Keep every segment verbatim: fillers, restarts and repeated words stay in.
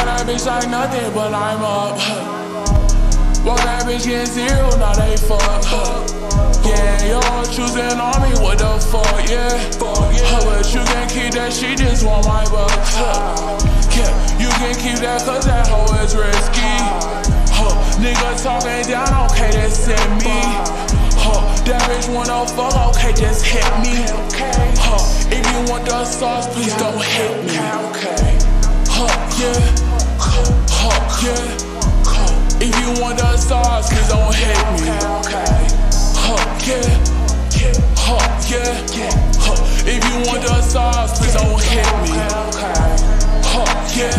that bitch like nothing, but I'm up. Walk that bitch getting zero, now they fuck. Yeah, y'all choosing on me, what the fuck, yeah. But you can keep that, she just want my bucks. Yeah, you can keep that cause that hoe is risky. Nigga talking down, okay, that's in me. That bitch wanna fuck, okay, just hit me. If you want the sauce, please don't hit me. Yeah, yeah. If you want the sauce, please don't hit me. Yeah, yeah. If you want the sauce, please don't hit me. Yeah,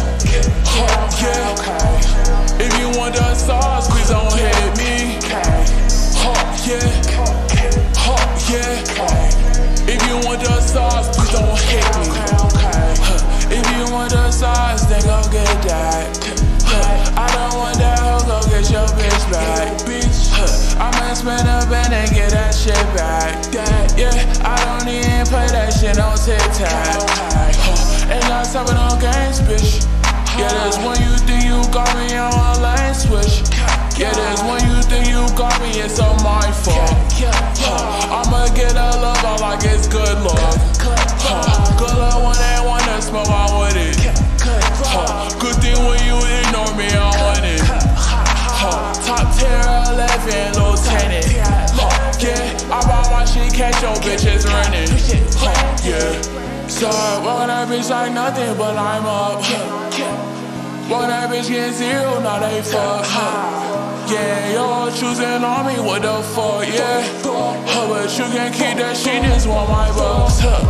yeah. If you want the sauce, please don't hit me. Yeah, yeah. If you want the sauce, please don't hit me. If you want the sauce, then go get that. I don't want that hoe, go get your bitch back. I'ma spend a band and get that shit back. Yeah, I don't even play that shit on TikTok. Ain't got time for no games, bitch. Yeah, that's when you think you got me on a lane switch. Yeah, that's when you think you got me, it's all my fault. I'ma get a love out like it's good luck. Good luck when they wanna smoke, I with it. Good thing when you ignore me, I want it. Top tier eleven, lieutenant. Yeah, I bought my shit, catch your bitches running. Yeah. So, walk that bitch like nothing, but I'm up. Walk that bitch getting zero, now they fuck. Yeah, y'all choosing on me, what the fuck, yeah. But you can keep that, she just want my bucks.